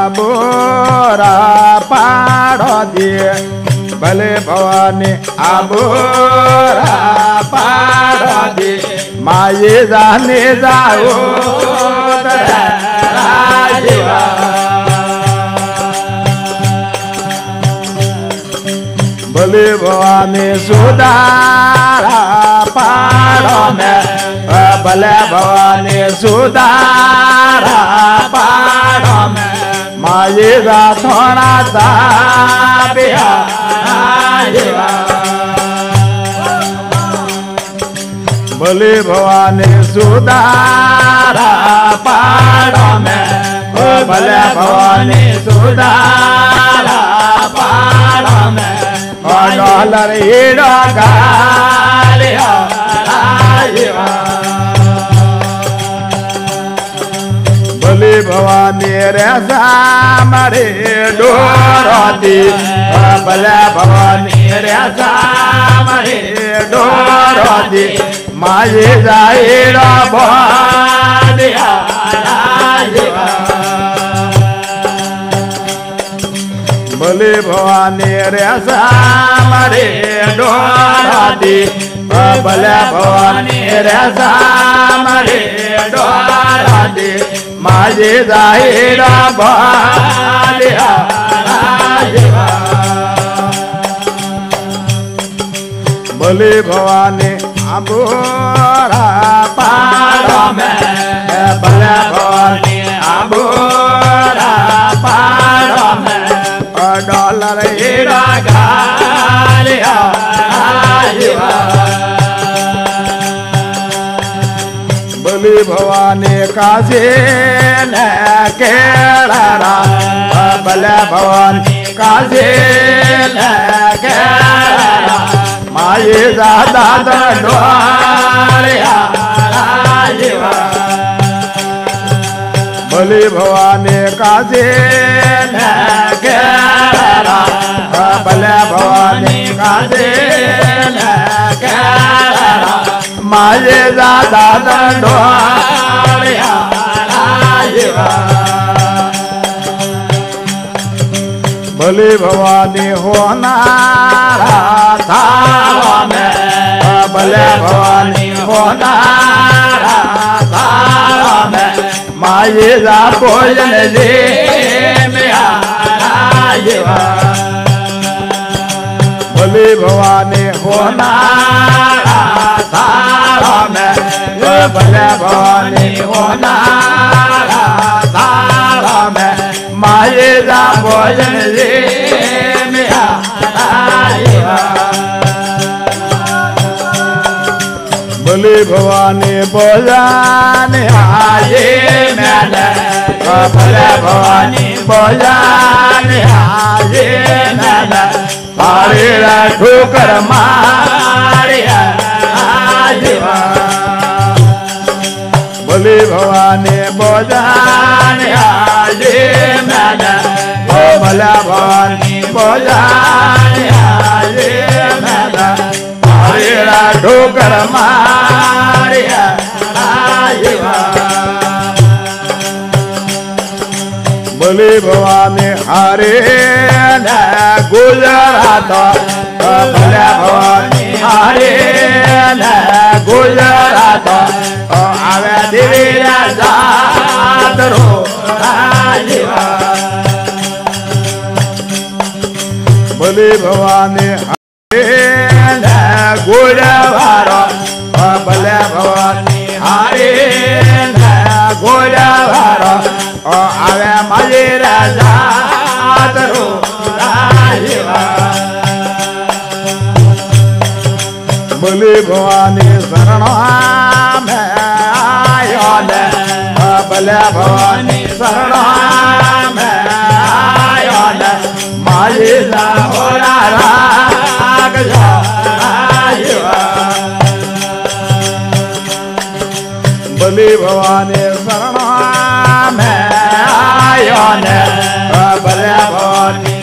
आबोरा पाड़ो दिए भले भवानी आबोरा पाड़ो दिए माये जाने जाओ राजीवा भले भवानी सुधारा पाड़ो में भले भवानी सुधारा पाड़ो में माये जा थोड़ा सा बिहार भले भवानी सुधारा पाड़ो में भले भवानी सुधारा पाड़ो में डॉलर हीरो गालिया भले भवानी रे सामरे डोरती भले भवानी रे सामरे डोरती माये जाएगा बालिया भले भवानी रे सामरे डोरती भले भवानी रे सामरे डोरती माये जाएगा बालिया भले भवानी आबोरा पाड़ो में भले भवानी आबोरा पाड़ो में डॉलर हीरा गालिया भले भवानी काशी ने केड़ा भले भवानी काशी ने केड़ा माये दादा डोलिया भले भवानी काशी ने केड़ा भले भवानी काशी ने केड़ा माये दादा डोलिया भले भवानी होनारा थावा में भले भवानी होनारा थावा में माये जा भोजन ले मेरा भले भवानी होनारा थावा में भले भवानी होनारा थावा में माये जा भोजन ले मेरा भले भवानी भोजन आये मैंने भले भवानी भोजन आये मैंने पारे ठोकर मारिया भले भवानी भोजन आये मैंने भले भवानी भोजन आये मैंने पारे ठोकर मारिया भले भवानी हरे न गुजरात भले भवानी हरे न गुजरात आवे दिवी जात रो भले भवानी हरे न गुजरात भले भवानी हरे न गुजरात आवे माये जात रो भले भवानी शरण में आयो ने भले भवानी शरण में आयो ने माये जा होरा राग जा भले भवानी शरण में आयो ने भले भवानी